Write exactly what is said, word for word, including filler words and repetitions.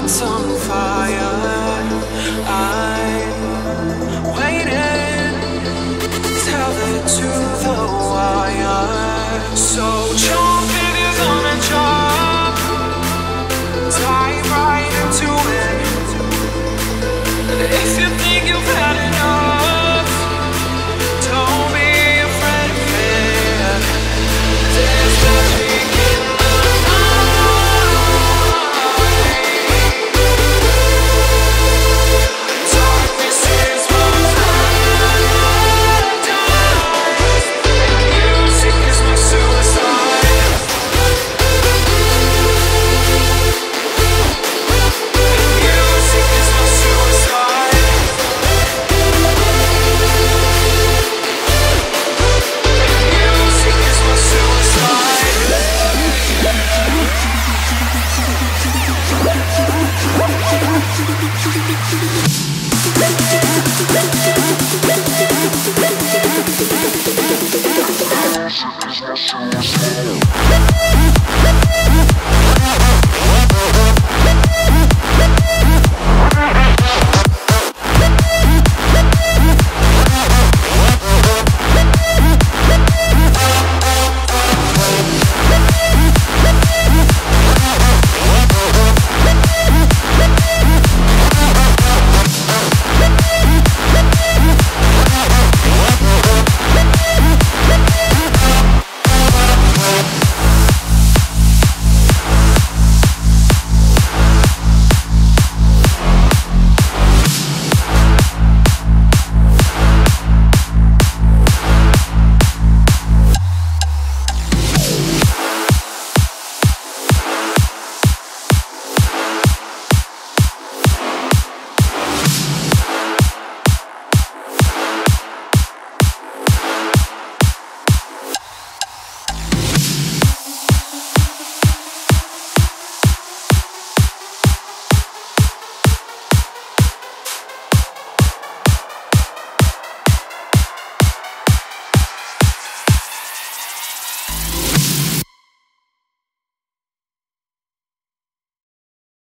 heart's on fire. I'm waiting, tethered to the wire. So jump if you're gonna jump, dive right into it. And if you think you've had enough, don't be afraid of it. There's magic in the night. Darkness is my paradise, and music is my suicide. Music is my suicide. Music is my suicide.